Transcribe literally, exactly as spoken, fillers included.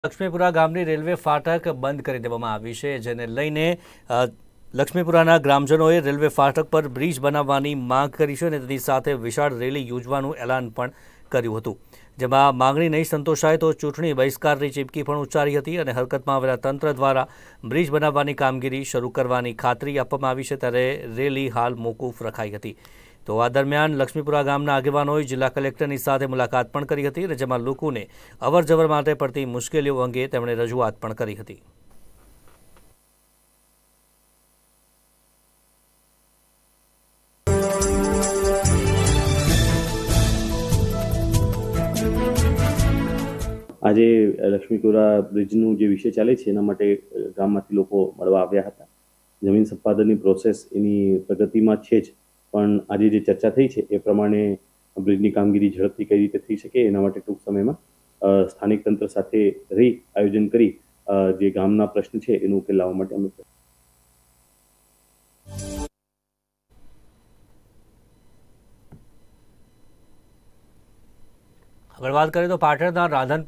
લક્ષ્મીપુરા ગામની રેલવે ફાટક બંધ કરી દેવામાં આવી છે, જેને લઈને લક્ષ્મીપુરાના ગ્રામજનોએ રેલવે ફાટક પર બ્રિજ બનાવવાની માંગ કરી છે અને તેની સાથે વિશાળ રેલી યોજવાનું એલાન પણ કર્યું હતું, જેમાં માંગણી નહીં સંતોષાય તો ચૂંટણી બહિષ્કારની ચીમકી પણ ઉચ્ચારી હતી અને હરકતમાં આવેલા તંત્ર દ્વારા બ્રિજ બનાવવાની કામગીરી શરૂ કરવાની ખાતરી આપવામાં આવી છે, ત્યારે રેલી હાલ મોકૂફ રખાઈ હતી। તો આ દરમિયાન લક્ષ્મીપુરા ગામના આગેવાનોએ જિલ્લા કલેક્ટરની સાથે મુલાકાત પણ કરી હતી અને જેમાં લોકોને અવરજવર માટે પડતી મુશ્કેલીઓ અંગે તેમણે રજૂઆત પણ કરી હતી। આજે લક્ષ્મીપુરા બ્રિજનું જે વિષય ચાલે છે એના માટે ગામમાંથી લોકો મળવા આવ્યા હતા। જમીન સંપાદનની પ્રોસેસ એની પ્રગતિમાં છે જ, પણ આજે જે ચર્ચા થઈ છે એ પ્રમાણે બ્રિજની કામગીરી ઝડપથી કઈ રીતે થઈ શકે એના માટે ટૂંક સમયમાં સ્થાનિક તંત્ર સાથે રહી આયોજન કરી જે ગામના પ્રશ્ન છે એનો ઉકેલ લાવવા માટે અમે આગળ વાત કરીએ તો પાટણના રાધન